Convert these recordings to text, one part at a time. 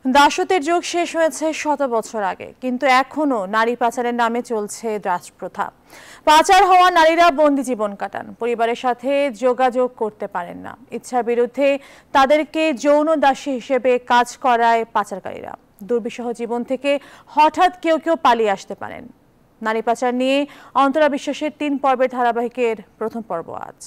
দাসত্বের যুগ শেষ হয়েছে শত বছর আগে, কিন্তু এখনো নারী পাচারের নামে চলছে দাসপ্রথা। পাচার হওয়া নারীরা বন্দি জীবন কাটান, পরিবারের সাথে যোগাযোগ করতে পারেন না। ইচ্ছার বিরুদ্ধে তাদেরকে যৌন দাসী হিসেবে কাজ করায় পাচারকারীরা। দুর্বিষহ জীবন থেকে হঠাৎ কেউ কেউ পালিয়ে আসতে পারেন। নারী পাচার নিয়ে অন্তরা বিশ্বাসের ৩ পর্বের ধারাবাহিকের প্রথম পর্ব আজ।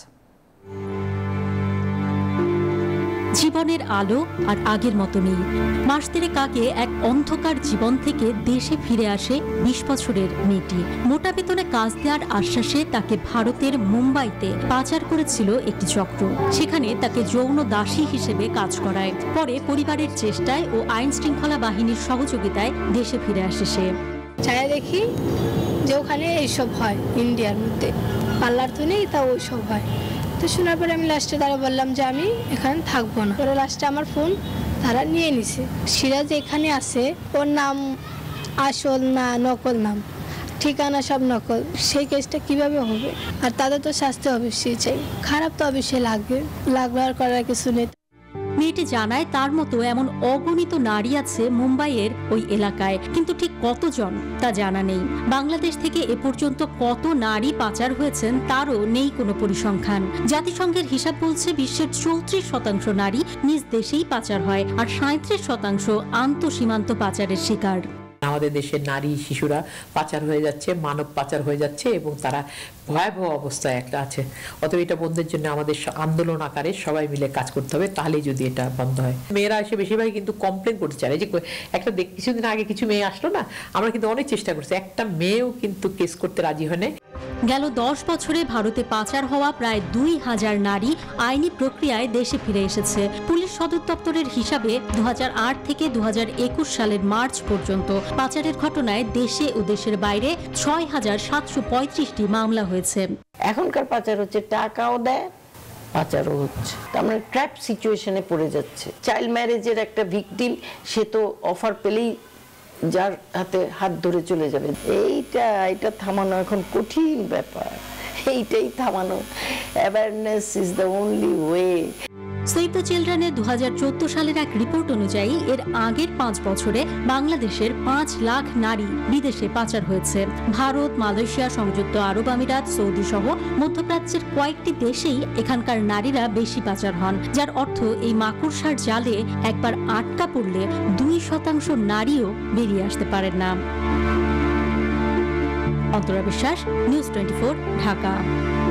জীবনের আলো আর আগের মতো নেই। মাস ৩ আগে এক অন্ধকার জীবন থেকে দেশে ফিরে আসে ২০ বছরের মেয়েটি। মোটা বেতনে কাজ দেওয়ার আশ্বাসে তাকে ভারতের মুম্বাইতে পাচার করেছিল একটি চক্র। সেখানে তাকে যৌন দাসী হিসেবে কাজ করায়। পরে পরিবারের চেষ্টায় ও আইন শৃঙ্খলা বাহিনীর সহযোগিতায় দেশে ফিরে আসে সে। চাই দেখি যে ওখানে এইসব হয়, ইন্ডিয়ার মধ্যে পার্লার তো নেই, তা ওইসব হয়। তো শোনার পরে আমি লাস্টে তারা বললাম যে আমি এখানে থাকবো না। পরে লাস্টে আমার ফোন তারা নিয়ে নিছে। সিরাজ এখানে আছে, ওর নাম আসল না নকল নাম, ঠিকানা সব নকল। সেই কেসটা কিভাবে হবে? আর তাদের তো শাস্তি অবশ্যই চাই। খারাপ তো অবশ্যই লাগবে আর করার কিছু নেই। মেয়েটি জানায় তার মতো এমন অগণিত নারী আছে মুম্বাইয়ের ওই এলাকায়, কিন্তু ঠিক কতজন তা জানা নেই। বাংলাদেশ থেকে এ পর্যন্ত কত নারী পাচার হয়েছেন তারও নেই কোনো পরিসংখ্যান। জাতিসংঘের হিসাব বলছে বিশ্বের ৩৪% নারী নিজ দেশেই পাচার হয়, আর ৩৭% আন্তঃসীমান্ত পাচারের শিকার। আমাদের দেশের নারী শিশুরা পাচার হয়ে যাচ্ছে, মানব পাচার হয়ে যাচ্ছে এবং তারা ভয়াবহ অবস্থায় একটা আছে। অতএব এটা বন্ধের জন্য আমাদের আন্দোলন আকারে সবাই মিলে কাজ করতে হবে, তাহলেই যদি এটা বন্ধ হয়। মেয়েরা এসে বেশিরভাগই কিন্তু কমপ্লেন করতে চায় যে একটা কিছুদিন আগে কিছু মেয়ে আসলো না, আমরা কিন্তু অনেক চেষ্টা করছি, একটা মেয়েও কিন্তু কেস করতে রাজি হয় না। গেল ১০ বছরে ভারতে পাচার হওয়া প্রায় ২,০০০ নারী আইনি প্রক্রিয়ায় দেশে ফিরে এসেছে। পুলিশ সদর দপ্তরের হিসাবে ২০০৮ থেকে ২০২১ সালের মার্চ পর্যন্ত পাচারের ঘটনায় দেশে ও দেশের বাইরে ৬,৭৩৫টি মামলা হয়েছে। এখনকার পাচার হচ্ছে টাকাও দেয়, পাচারও হচ্ছে। তার মানে ট্র্যাপ সিচুয়েশনে পড়ে যাচ্ছে। চাইল্ড ম্যারেজের একটা ভিকটিম, সে তো অফার পেলেই যার হাতে হাত ধরে চলে যাবে। এইটা থামানো এখন কঠিন ব্যাপার, এইটাই থামানো। Awareness is the only way. Save the চিলড্রেনের ২০১৪ সালের এক রিপোর্ট অনুযায়ী এর আগের ৫ বছরে বাংলাদেশের ৫ লাখ নারী বিদেশে পাচার হয়েছে। ভারত, মালয়েশিয়া, সংযুক্ত আরব আমিরাত, সৌদি সহ মধ্যপ্রাচ্যের কয়েকটি দেশেই এখানকার নারীরা বেশি পাচার হন, যার অর্থ এই মাকড়সার জালে একবার আটকা পড়লে ২% নারীও বেরিয়ে আসতে পারেন না। অন্তরা বিশ্বাস, নিউজ 24, ঢাকা।